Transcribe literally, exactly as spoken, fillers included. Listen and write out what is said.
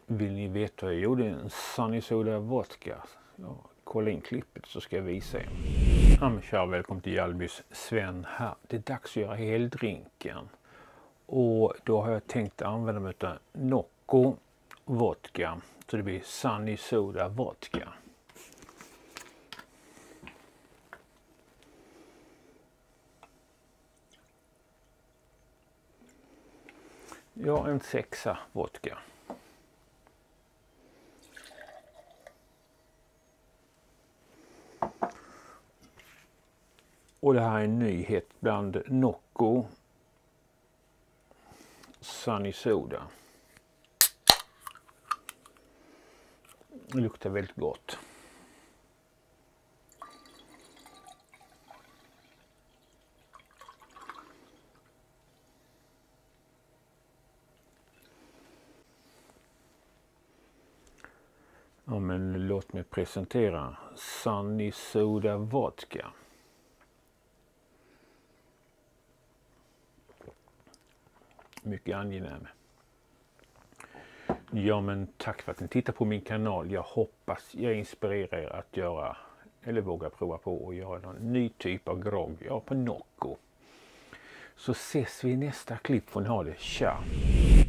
Vill ni veta hur jag gjorde en Sunny Soda vodka? Ja, kolla in klippet så ska jag visa er. Ja, men tja, välkommen till Hjalbys Sven här. Det är dags att göra heldrinken. Och då har jag tänkt använda mig av Nocco vodka. Så det blir Sunny Soda vodka. Ja, en sexa vodka. Och det här är en nyhet bland Nocco Sunny Soda. Det luktar väldigt gott. Ja, men låt mig presentera Sunny Soda vodka. Mycket angenäm. Ja, men tack för att ni tittar på min kanal. Jag hoppas jag inspirerar er att göra eller våga prova på att göra någon ny typ av grogg. Ja, på Nocco. Så ses vi i nästa klipp. Får ni ha det. Tja!